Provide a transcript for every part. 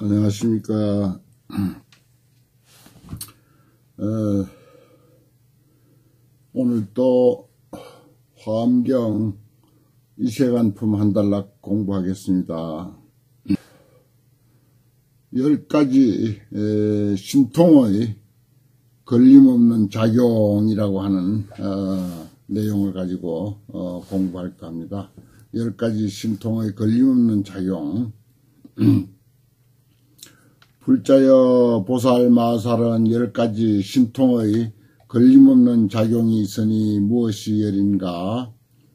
안녕하십니까. 오늘 또 화엄경 이세간품 한 단락 공부하겠습니다. 10가지 신통의 걸림없는 작용이라고 하는 내용을 가지고 공부할까 합니다. 10가지 신통의 걸림없는 작용. 불자여 보살마살은 10가지 신통의 걸림없는 작용이 있으니 무엇이 열인가?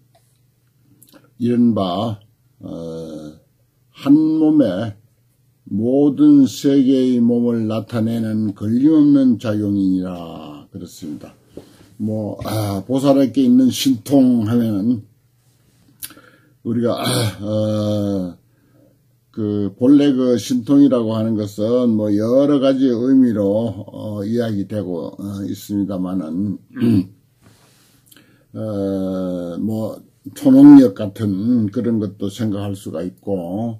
이른바 한 몸에 모든 세계의 몸을 나타내는 걸림없는 작용이니라. 그렇습니다. 보살에게 있는 신통하면 우리가 본래 그 신통이라고 하는 것은 여러 가지 의미로 이야기되고 있습니다만은 초능력 같은 그런 것도 생각할 수가 있고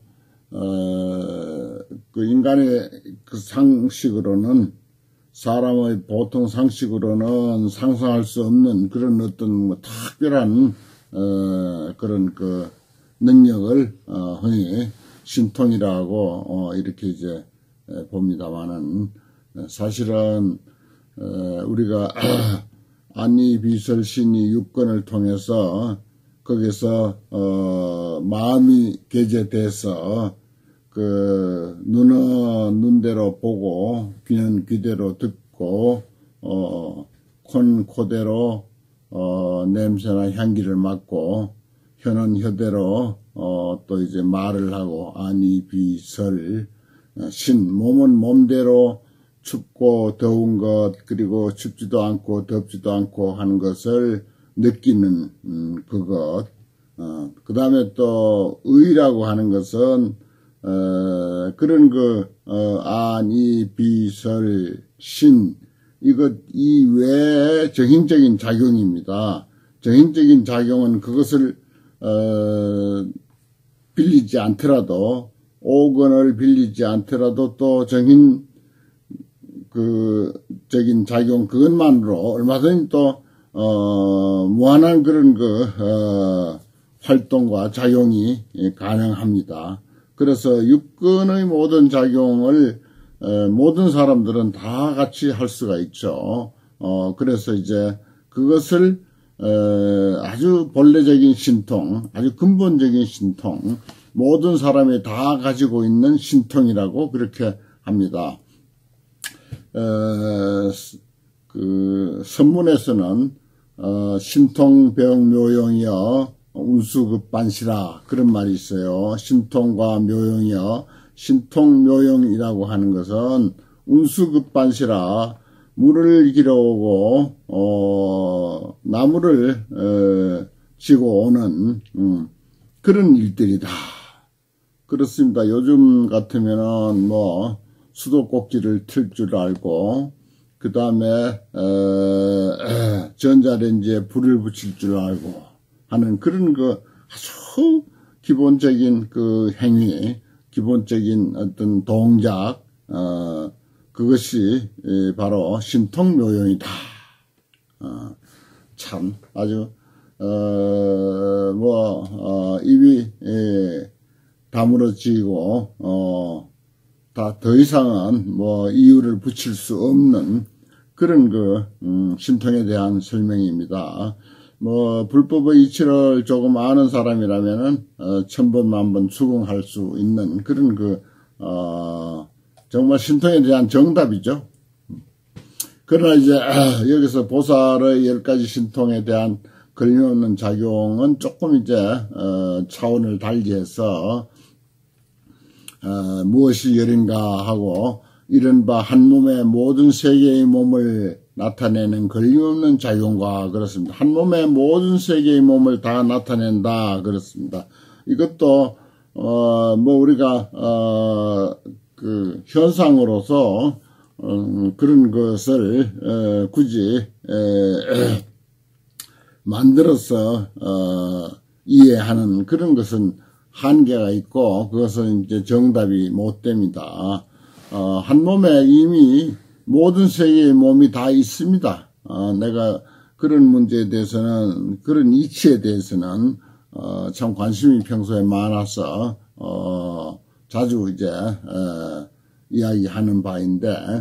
인간의 그 상식으로는, 사람의 보통 상식으로는 상상할 수 없는 그런 어떤 특별한 그런 그 능력을 흔히 신통이라고 이렇게 이제 봅니다만은, 사실은 우리가 안니비설신이 육권을 통해서 거기서 마음이 개재돼서 그 눈은 눈대로 보고, 귀는 귀대로 듣고, 콘 코대로 냄새나 향기를 맡고, 혀는 혀대로 또 이제 말을 하고, 안니비설 신, 몸은 몸대로 춥고 더운 것, 그리고 춥지도 않고 덥지도 않고 하는 것을 느끼는 그것. 그 다음에 또 의라고 하는 것은 그런 안니비설 신, 이 외의 정신적인 작용입니다. 정신적인 작용은 그것을 빌리지 않더라도, 오건을 빌리지 않더라도 또 정신적인 작용 그것만으로 얼마든지 또 무한한 그런 활동과 작용이 가능합니다. 그래서 육근의 모든 작용을 모든 사람들은 다 같이 할 수가 있죠. 그래서 이제 그것을 아주 본래적인 신통, 아주 근본적인 신통, 모든 사람이 다 가지고 있는 신통이라고 그렇게 합니다. 선문에서는 신통병묘용이여 운수급반시라 그런 말이 있어요. 신통과 묘용이여, 신통묘용이라고 하는 것은 운수급반시라, 물을 길어오고 나무를 지고 오는 그런 일들이다. 그렇습니다. 요즘 같으면은 수도꼭지를 틀 줄 알고, 그 다음에 전자레인지에 불을 붙일 줄 알고 하는 그런 아주 기본적인 그 행위, 기본적인 어떤 동작, 그것이 바로 신통묘용이다. 참 아주 입이 다물어지고 더 이상은 이유를 붙일 수 없는 그런 신통에 대한 설명입니다. 불법의 이치를 조금 아는 사람이라면은 1000번 만번 수긍할 수 있는 그런 정말 신통에 대한 정답이죠. 그러나 이제 여기서 보살의 10가지 신통에 대한 걸림없는 작용은 조금 이제 차원을 달리해서 무엇이 열인가 하고, 이른바 한 몸의 모든 세계의 몸을 나타내는 걸림없는 작용과 그렇습니다. 한 몸의 모든 세계의 몸을 다 나타낸다 그렇습니다. 이것도 우리가 그 현상으로서 그런 것을 굳이 만들어서 이해하는 그런 것은 한계가 있고 그것은 이제 정답이 못 됩니다. 한 몸에 이미 모든 세계의 몸이 다 있습니다. 내가 그런 문제에 대해서는, 그런 이치에 대해서는 참 관심이 평소에 많아서 자주 이제 이야기하는 바인데,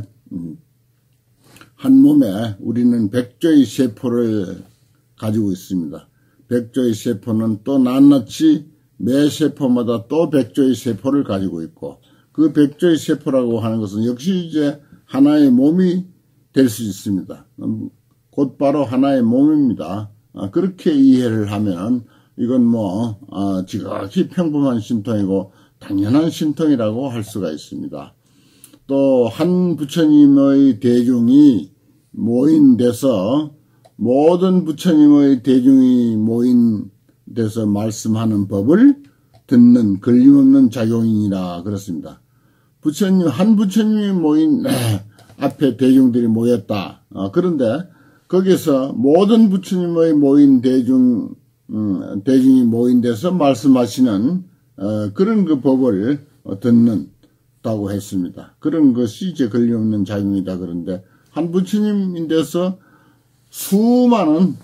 한 몸에 우리는 100조의 세포를 가지고 있습니다. 100조의 세포는 또 낱낱이 매 세포마다 또 100조의 세포를 가지고 있고, 그 100조의 세포라고 하는 것은 역시 이제 하나의 몸이 될 수 있습니다. 곧바로 하나의 몸입니다. 그렇게 이해를 하면 이건 뭐 지극히 평범한 신통이고 당연한 신통이라고 할 수가 있습니다. 또 한 부처님의 대중이 모인돼서 모든 부처님의 대중이 모인돼서 말씀하는 법을 듣는 걸림없는 작용이라 그렇습니다. 한 부처님이 모인 앞에 대중들이 모였다. 그런데 거기서 모든 부처님의 모인 대중이 모인돼서 말씀하시는 그런 그 법을 듣는다고 했습니다. 그런 것이 이제 걸림없는 작용이다. 그런데 한 부처님인데서 수많은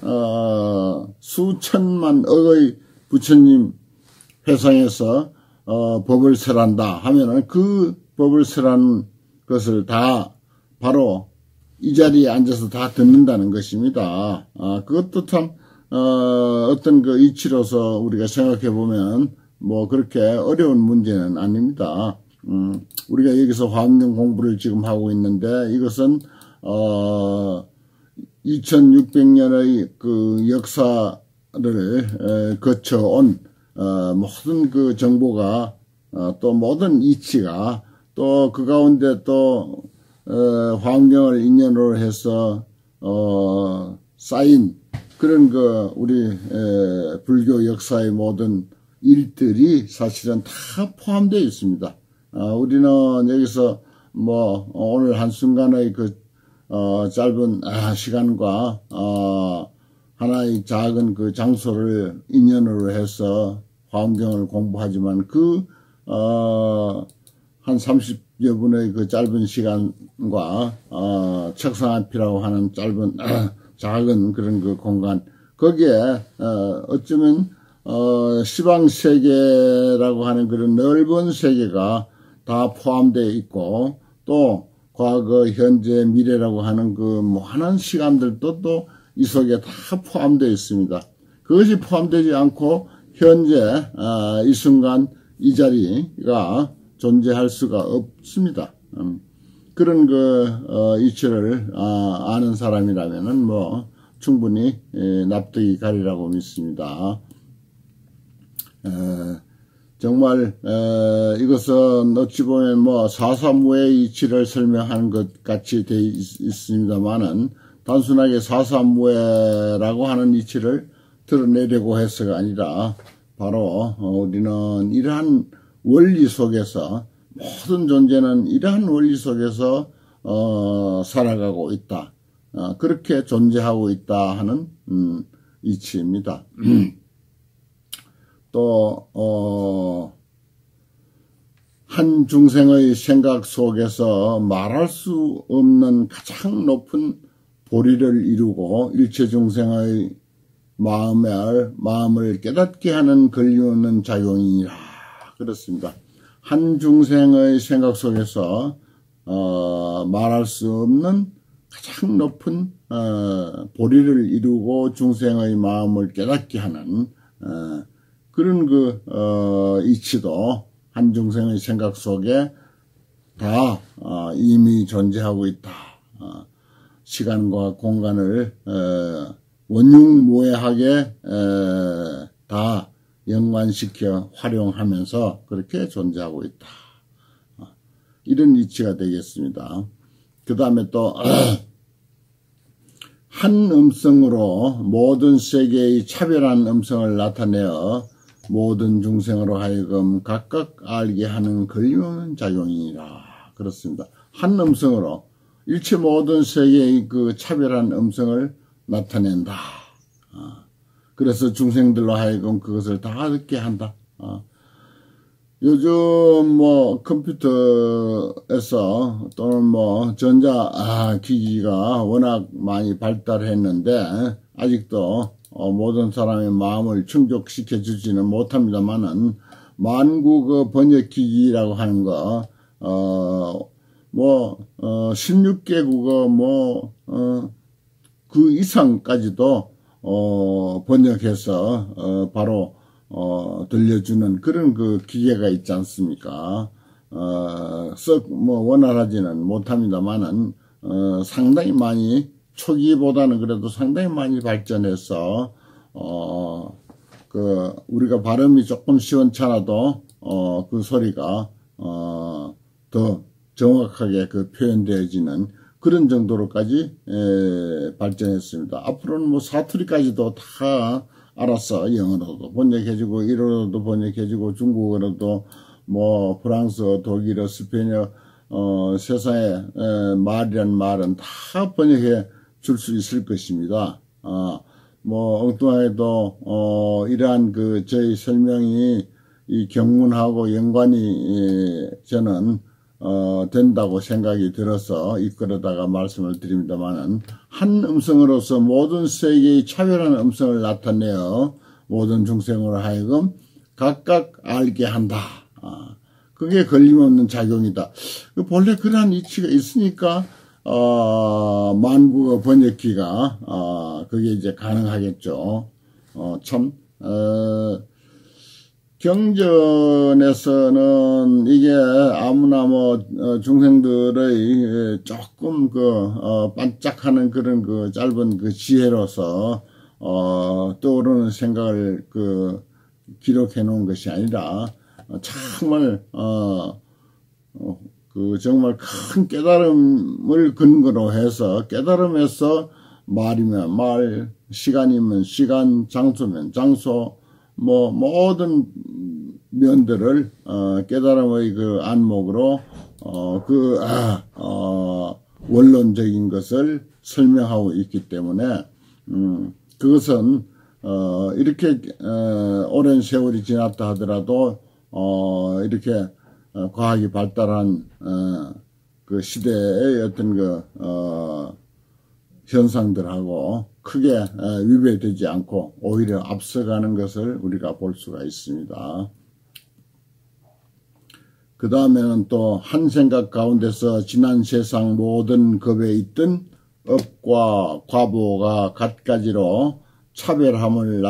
수천만 억의 부처님 회상에서 법을 설한다 하면은 그 법을 설한 것을 다 바로 이 자리에 앉아서 다 듣는다는 것입니다. 그것도 참 어떤 그 이치로서 우리가 생각해 보면 뭐 그렇게 어려운 문제는 아닙니다. 우리가 여기서 화엄경 공부를 지금 하고 있는데 이것은 2600년의 그 역사를 거쳐온 모든 그 정보가 또 모든 이치가 또 그 가운데 또 화엄경을 인연으로 해서 쌓인 그런 그 우리 불교 역사의 모든 일들이 사실은 다 포함되어 있습니다. 우리는 여기서 뭐 오늘 한순간의 그 짧은 시간과 하나의 작은 그 장소를 인연으로 해서 화엄경을 공부하지만 한 30여 분의 그 짧은 시간과 책상 앞이라고 하는 짧은 작은 그런 그 공간, 거기에 어쩌면 시방세계라고 하는 그런 넓은 세계가 다 포함되어 있고, 또 과거, 현재, 미래라고 하는 그 많은 시간들도 또 이 속에 다 포함되어 있습니다. 그것이 포함되지 않고 현재 이 순간 이 자리가 존재할 수가 없습니다. 그런 그 이치를 아는 사람이라면은 뭐 충분히 납득이 가리라고 믿습니다. 정말 이것은 어찌 보면 뭐 사사무의 이치를 설명하는 것 같이 되어 있습니다만은 단순하게 사사무에라고 하는 이치를 드러내려고 해서가 아니라 바로 우리는 이러한 원리 속에서, 모든 존재는 이러한 원리 속에서 살아가고 있다. 그렇게 존재하고 있다 하는 이치입니다. 또 한 중생의 생각 속에서 말할 수 없는 가장 높은 보리를 이루고 일체 중생의 마음을 깨닫게 하는 걸림없는 작용이라 그렇습니다. 한 중생의 생각 속에서 말할 수 없는 가장 높은 보리를 이루고 중생의 마음을 깨닫게 하는 그런 그 이치도 한 중생의 생각 속에 다 이미 존재하고 있다. 시간과 공간을 원흉모해하게 다 연관시켜 활용하면서 그렇게 존재하고 있다. 이런 이치가 되겠습니다. 그 다음에 또 한 음성으로 모든 세계의 차별한 음성을 나타내어 모든 중생으로 하여금 각각 알게 하는 걸림없는 작용이라 그렇습니다. 한 음성으로 일체 모든 세계의 그 차별한 음성을 나타낸다. 그래서 중생들로 하여금 그것을 다 듣게 한다. 요즘 뭐 컴퓨터에서 또는 뭐 전자 기기가 워낙 많이 발달했는데 아직도 모든 사람의 마음을 충족시켜 주지는 못합니다만은 만국어 번역기기라고 하는 거 16개 국어 그 이상까지도 번역해서 바로 들려주는 그런 그 기계가 있지 않습니까? 원활하지는 못합니다만은 상당히 많이 초기보다는 그래도 상당히 많이 발전해서 우리가 발음이 조금 시원찮아도 그 소리가 더 정확하게 그 표현되어지는 그런 정도로까지 발전했습니다. 앞으로는 뭐 사투리까지도 다 알아서 영어로도 번역해주고 일어로도 번역해주고 중국어로도 뭐 프랑스어, 독일어, 스페인어 세상에 말이란 말은 다 번역해 줄 수 있을 것입니다. 뭐 엉뚱하게도 이러한 그 저희 설명이 이 경문하고 연관이 저는 된다고 생각이 들어서 이끌어다가 말씀을 드립니다만은 한 음성으로서 모든 세계의 차별한 음성을 나타내어 모든 중생으로 하여금 각각 알게 한다. 그게 걸림없는 작용이다. 본래 그러한 이치가 있으니까 만국어 번역기가 그게 이제 가능하겠죠. 경전에서는 이게 아무나 뭐 중생들의 조금 반짝하는 그런 그 짧은 그 지혜로서 떠오르는 생각을 기록해 놓은 것이 아니라 정말 정말 큰 깨달음을 근거로 해서 깨달음에서 말이면 말, 시간이면 시간, 장소면 장소, 뭐 모든 면들을 깨달음의 그 안목으로 원론적인 것을 설명하고 있기 때문에 그것은 이렇게 오랜 세월이 지났다 하더라도 이렇게 과학이 발달한 그 시대의 어떤 현상들하고 크게 위배되지 않고 오히려 앞서가는 것을 우리가 볼 수가 있습니다. 그 다음에는 또 한 생각 가운데서 지난 세상 모든 겁에 있던 업과 과보가 갖가지로 차별함을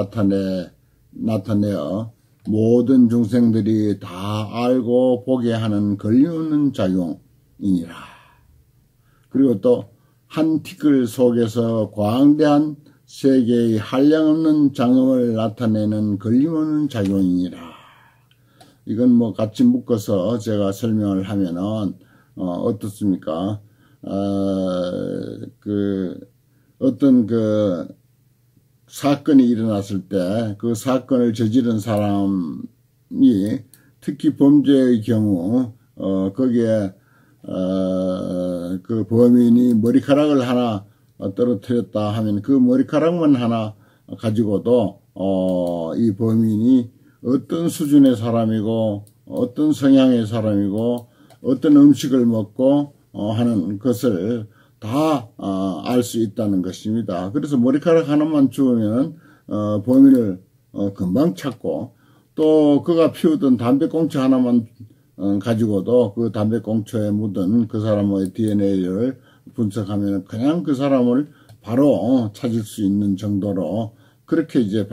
나타내어 모든 중생들이 다 알고 보게 하는 걸림없는 작용이니라. 그리고 또 한 티끌 속에서 광대한 세계의 한량없는 장엄을 나타내는 걸림없는 작용이니라. 이건 뭐 같이 묶어서 제가 설명을 하면은 어떻습니까? 어떤 사건이 일어났을 때 그 사건을 저지른 사람이 특히 범죄의 경우 거기에 그 범인이 머리카락을 하나 떨어뜨렸다 하면 그 머리카락만 하나 가지고도 이 범인이 어떤 수준의 사람이고 어떤 성향의 사람이고 어떤 음식을 먹고 하는 것을 다 알 수 있다는 것입니다. 그래서 머리카락 하나만 주우면 범인을 금방 찾고 또 그가 피우던 담배꽁초 하나만 가지고도 그 담배꽁초에 묻은 그 사람의 DNA를 분석하면 그냥 그 사람을 바로 찾을 수 있는 정도로 그렇게 이제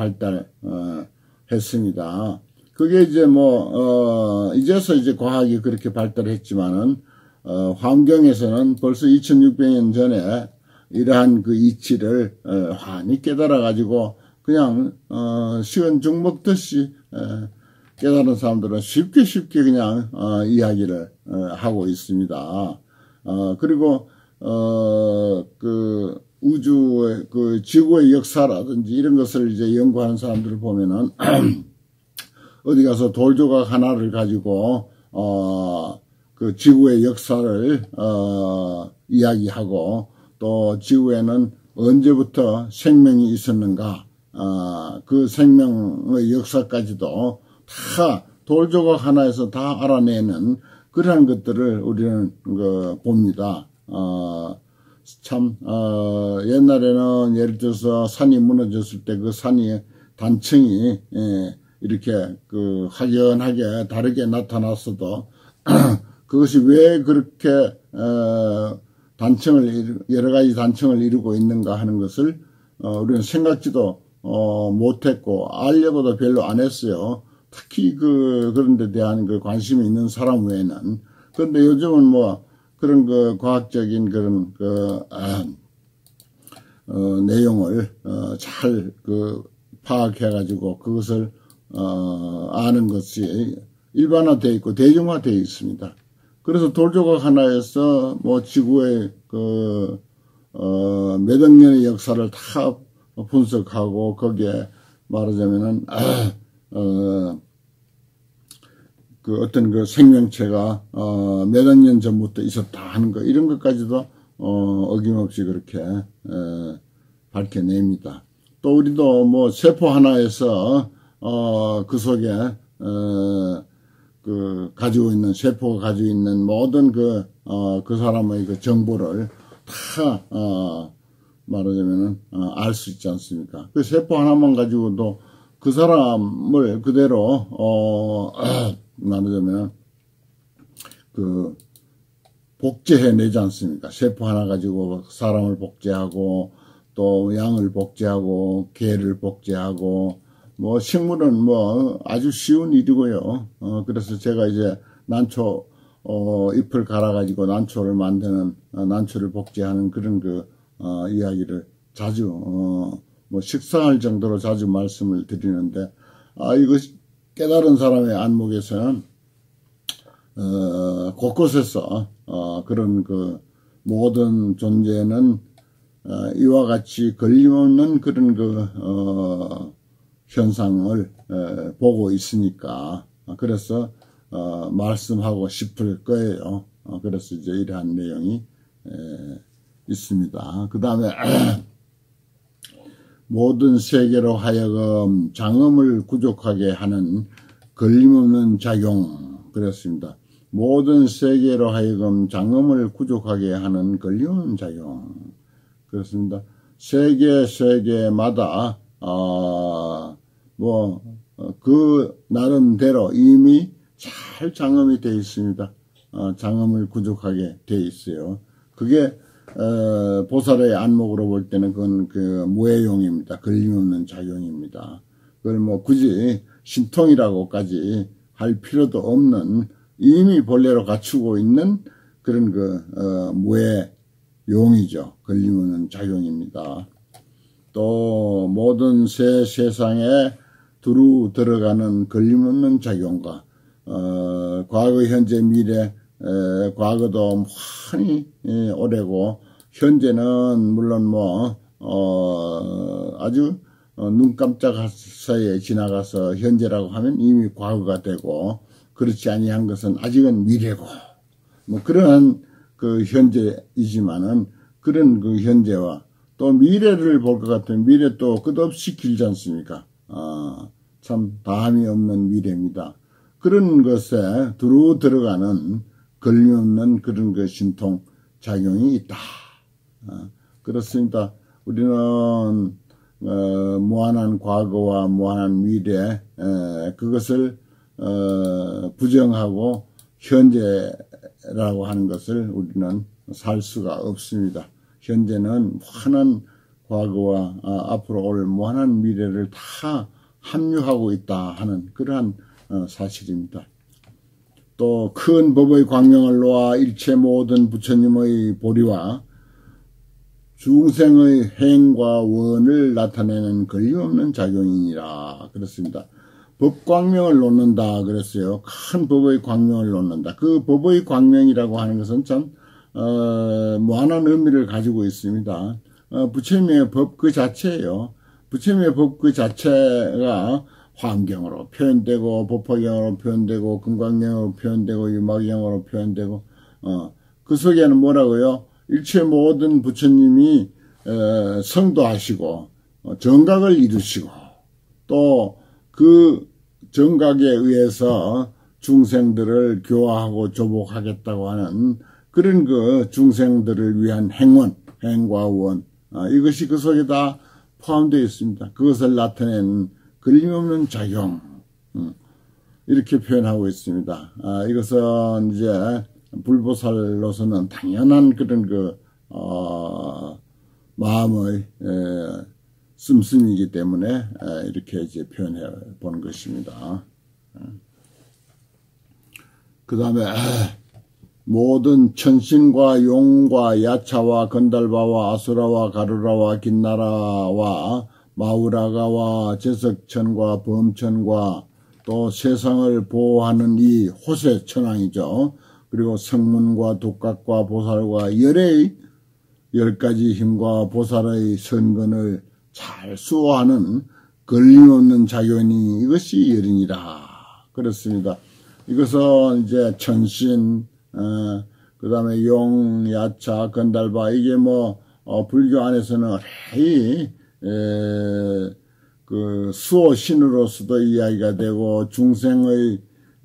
발달했습니다. 그게 이제 이제서 이제 과학이 그렇게 발달했지만은 환경에서는 벌써 2600년 전에 이러한 그 이치를 환히 깨달아 가지고 그냥 시원 죽 먹듯이 깨달은 사람들은 쉽게 그냥 이야기를 하고 있습니다. 그리고 그 우주의 그 지구의 역사라든지 이런 것을 이제 연구하는 사람들을 보면은 어디 가서 돌 조각 하나를 가지고 그 지구의 역사를 이야기하고 또 지구에는 언제부터 생명이 있었는가 그 생명의 역사까지도 다 돌조각 하나에서 다 알아내는 그러한 것들을 우리는 봅니다. 옛날에는 예를 들어서 산이 무너졌을 때 그 산이 단층이 이렇게 확연하게 다르게 나타났어도 그것이 왜 그렇게 여러 가지 단층을 이루고 있는가 하는 것을 우리는 생각지도 못했고 알려고도 별로 안 했어요. 특히 그런 데 대한 관심이 있는 사람 외에는. 그런데 요즘은 뭐 그런 과학적인 그런 내용을 잘 파악해 가지고 그것을 아는 것이 일반화되어 있고 대중화되어 있습니다. 그래서 돌조각 하나에서 뭐 지구의 몇 억 년의 역사를 다 분석하고 거기에 말하자면은 어떤 생명체가 몇 억 년 전부터 있었다 하는 거 이런 것까지도 어김없이 그렇게 밝혀냅니다. 또 우리도 뭐 세포 하나에서 그 속에 가지고 있는 세포가 가지고 있는 모든 그 사람의 정보를 다 말하자면은 알 수 있지 않습니까? 그 세포 하나만 가지고도 그 사람을 그대로 말하자면 복제해내지 않습니까? 세포 하나 가지고 사람을 복제하고 또 양을 복제하고 개를 복제하고 뭐 식물은 뭐 아주 쉬운 일이고요. 그래서 제가 이제 난초 잎을 갈아 가지고 난초를 만드는 난초를 복제하는 그런 이야기를 자주 뭐 식상할 정도로 자주 말씀을 드리는데 이거 깨달은 사람의 안목에서는 곳곳에서 그런 모든 존재는 이와 같이 걸림없는 그런 현상을 보고 있으니까 그래서 말씀하고 싶을 거예요. 그래서 이제 이러한 내용이 있습니다. 그 다음에 모든 세계로 하여금 장엄을 구족하게 하는 걸림없는 작용 그렇습니다. 모든 세계로 하여금 장엄을 구족하게 하는 걸림없는 작용 그렇습니다. 세계마다 나름대로 이미 잘 장엄이 되어 있습니다. 장엄을 구족하게 되어 있어요. 그게 보살의 안목으로 볼 때는 그건 무해용입니다. 걸림없는 작용입니다. 그걸 뭐 굳이 신통이라고까지 할 필요도 없는 이미 본래로 갖추고 있는 그런 무해용이죠. 걸림없는 작용입니다. 또 모든 세상에 두루 들어가는 걸림없는 작용과 과거, 현재, 미래 과거도 많이 오래고 현재는 물론 아주 눈 깜짝할 사이에 지나가서 현재라고 하면 이미 과거가 되고 그렇지 아니한 것은 아직은 미래고 뭐 그러한 현재이지만은 그런 현재와 또 미래를 볼 것 같은 미래 또 끝없이 길지 않습니까? 참 다함이 없는 미래입니다. 그런 것에 두루 들어가는 걸림없는 그런 신통 작용이 있다. 그렇습니다. 우리는 무한한 과거와 무한한 미래 그것을 부정하고 현재라고 하는 것을 우리는 살 수가 없습니다. 현재는 무한한 과거와 앞으로 올 무한한 미래를 다 합류하고 있다 하는 그러한 사실입니다. 또 큰 법의 광명을 놓아 일체 모든 부처님의 보리와 중생의 행과 원을 나타내는 걸림없는 작용이니라 그렇습니다. 법광명을 놓는다 그랬어요. 큰 법의 광명을 놓는다. 그 법의 광명이라고 하는 것은 참 무한한 의미를 가지고 있습니다. 부처님의 법 그 자체예요. 부처님의 법 그 자체가 환경으로 표현되고 법화경으로 표현되고 금강경으로 표현되고 유마경으로 표현되고 그 속에는 뭐라고요? 일체 모든 부처님이 성도하시고 정각을 이루시고 또 그 정각에 의해서 중생들을 교화하고 조복하겠다고 하는 그런 그 중생들을 위한 행과 원, 이것이 그 속에 다 포함되어 있습니다. 그것을 나타낸 걸림없는 작용, 이렇게 표현하고 있습니다. 이것은 이제 불보살로서는 당연한 그런 마음의 씀씀이기 때문에 이렇게 이제 표현해 본 것입니다. 그 다음에 모든 천신과 용과 야차와 건달바와 아수라와 가루라와 긴나라와 마우라가와 제석천과 범천과 또 세상을 보호하는 이 호세 천왕이죠. 그리고 성문과 독각과 보살과 열의 10가지 힘과 보살의 선근을 잘 수호하는 걸림없는 작용이 이것이 열이니라. 그렇습니다. 이것은 이제 천신, 그 다음에 용, 야차, 건달바, 이게 불교 안에서는 그 수호신으로서도 이야기가 되고, 중생의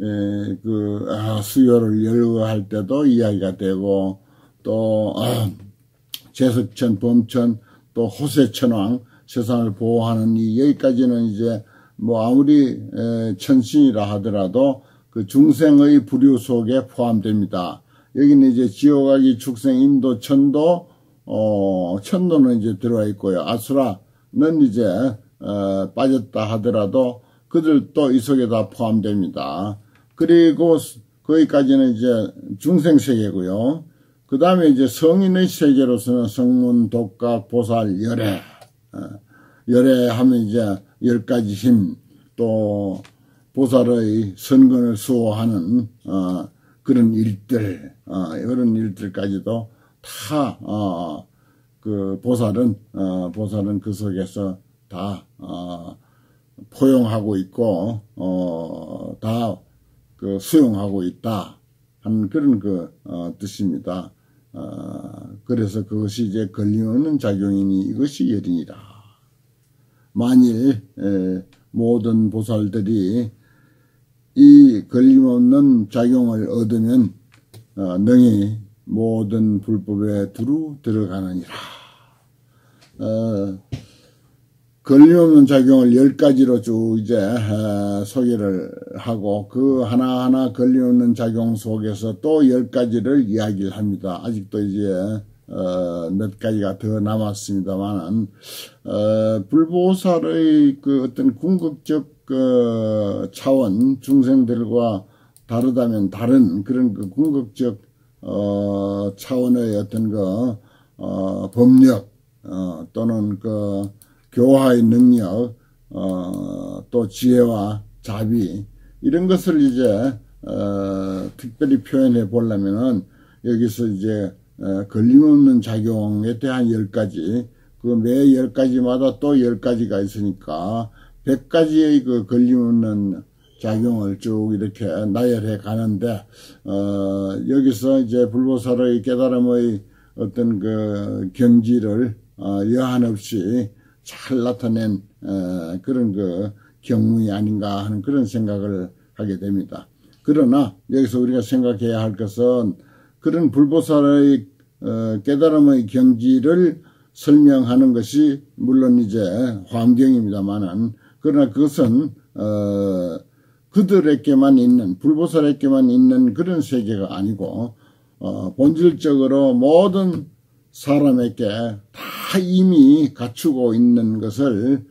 수요를 열거할 때도 이야기가 되고, 또 제석천, 범천, 또 호세천왕, 세상을 보호하는 여기까지는 이제 아무리 천신이라 하더라도 그 중생의 부류 속에 포함됩니다. 여기는 이제 지옥아기, 축생, 인도, 천도, 천도는 이제 들어와 있고요. 아수라는 이제 빠졌다 하더라도 그들도 이 속에 다 포함됩니다. 그리고 거기까지는 이제 중생 세계고요. 그 다음에 이제 성인의 세계로서는 성문, 독각, 보살, 열애. 열애 하면 이제 10가지 힘, 또 보살의 선근을 수호하는 그런 일들, 이런 일들까지도 다 그 보살은 그 속에서 다 포용하고 있고 다 그 수용하고 있다 하는 그런 뜻입니다. 그래서 그것이 이제 걸림없는 작용이니 이것이 열이니라. 만일 모든 보살들이 이 걸림없는 작용을 얻으면 능히 모든 불법에 두루 들어가느니라. 걸림없는 작용을 10가지로 쭉 이제 소개를 하고 그 하나하나 걸림없는 작용 속에서 또 10가지를 이야기를 합니다. 아직도 이제 몇 가지가 더 남았습니다만은 불보살의 그 어떤 궁극적 차원, 중생들과 다르다면 다른 그런 그 궁극적 차원의 어떤 법력 또는 교화의 능력, 또 지혜와 자비, 이런 것을 이제, 특별히 표현해 보려면은, 여기서 이제, 걸림없는 작용에 대한 10가지, 그 매 10가지마다 또 10가지가 있으니까, 100가지의 그 걸림없는 작용을 쭉 이렇게 나열해 가는데, 여기서 이제 불보살의 깨달음의 어떤 그 경지를, 여한 없이 잘 나타낸 그런 경문이 아닌가 하는 그런 생각을 하게 됩니다. 그러나 여기서 우리가 생각해야 할 것은 그런 불보살의 깨달음의 경지를 설명하는 것이 물론 이제 환경입니다만은, 그러나 그것은 그들에게만 있는, 불보살에게만 있는 그런 세계가 아니고 본질적으로 모든 사람에게 다 이미 갖추고 있는 것을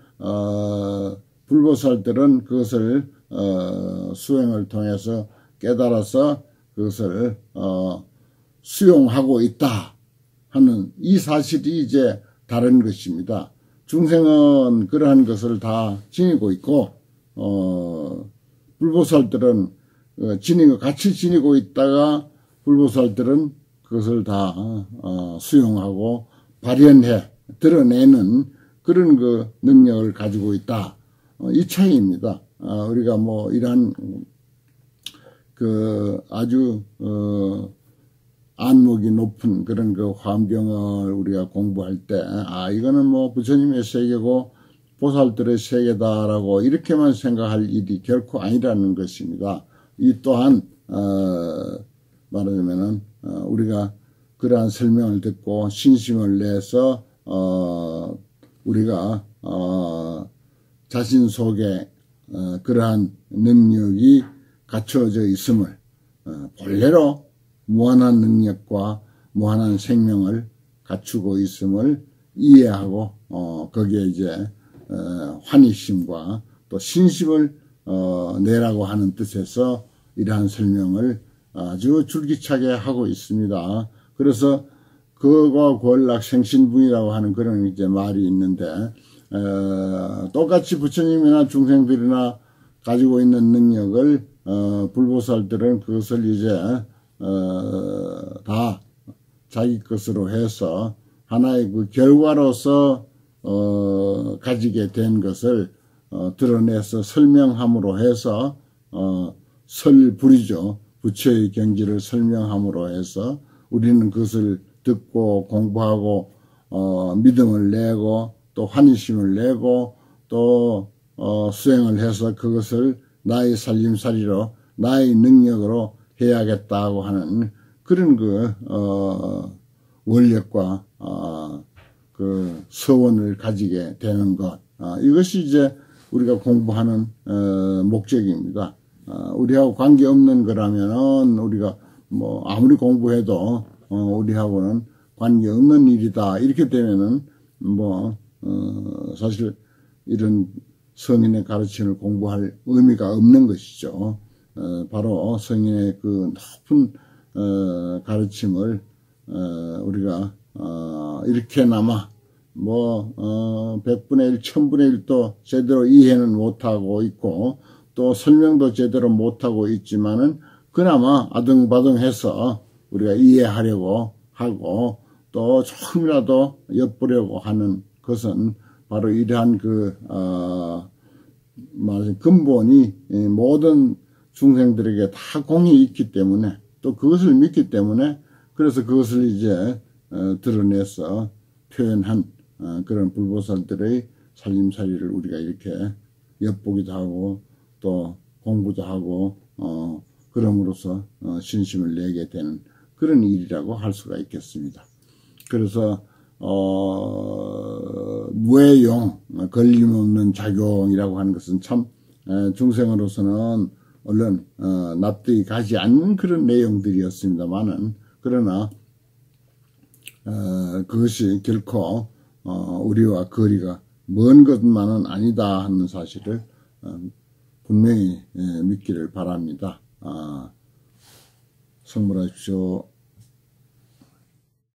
불보살들은 그것을 수행을 통해서 깨달아서 그것을 수용하고 있다 하는 이 사실이 이제 다른 것입니다. 중생은 그러한 것을 다 지니고 있고 불보살들은 같이 지니고 있다가 불보살들은 그것을 다 수용하고 발현해 드러내는 그런 그 능력을 가지고 있다. 이 차이입니다. 우리가 이러한 아주 안목이 높은 그런 그 환경을 우리가 공부할 때, 이거는 부처님의 세계고 보살들의 세계다라고 이렇게만 생각할 일이 결코 아니라는 것입니다. 이 또한 말하자면은 우리가 그러한 설명을 듣고 신심을 내서 우리가 자신 속에 그러한 능력이 갖춰져 있음을 본래로 무한한 능력과 무한한 생명을 갖추고 있음을 이해하고 거기에 이제 환희심과 또 신심을 내라고 하는 뜻에서 이러한 설명을 아주 줄기차게 하고 있습니다. 그래서 그거 권락 생신분이라고 하는 그런 이제 말이 있는데 똑같이 부처님이나 중생들이나 가지고 있는 능력을 불보살들은 그것을 이제 다 자기 것으로 해서 하나의 그 결과로서 가지게 된 것을 드러내서 설명함으로 해서 설불이죠. 부처의 경지를 설명함으로 해서 우리는 그것을 듣고 공부하고 믿음을 내고 또 환희심을 내고 또 수행을 해서 그것을 나의 살림살이로 나의 능력으로 해야겠다고 하는 그런 그 원력과 그 서원을 가지게 되는 것, 이것이 이제 우리가 공부하는 목적입니다. 우리하고 관계없는 거라면은 우리가 뭐 아무리 공부해도 우리하고는 관계없는 일이다 이렇게 되면은 뭐 사실 이런 성인의 가르침을 공부할 의미가 없는 것이죠. 바로 성인의 그 높은 가르침을 우리가 이렇게나마 뭐 100분의 1, 1000분의 1도 제대로 이해는 못하고 있고 또 설명도 제대로 못하고 있지만은 그나마 아등바등해서 우리가 이해하려고 하고 또 조금이라도 엿보려고 하는 것은 바로 이러한 그 말하자면 근본이 모든 중생들에게 다 공이 있기 때문에 또 그것을 믿기 때문에 그래서 그것을 이제 드러내서 표현한 그런 불보살들의 살림살이를 우리가 이렇게 엿보기도 하고 또 공부도 하고 그럼으로써 신심을 내게 되는 그런 일이라고 할 수가 있겠습니다. 그래서 무해용, 걸림없는 작용이라고 하는 것은 참 중생으로서는 얼른 납득이 가지 않는 그런 내용들이었습니다만은 그러나 그것이 결코 우리와 거리가 먼 것만은 아니다 하는 사실을 분명히 믿기를 바랍니다. 성불하십시오.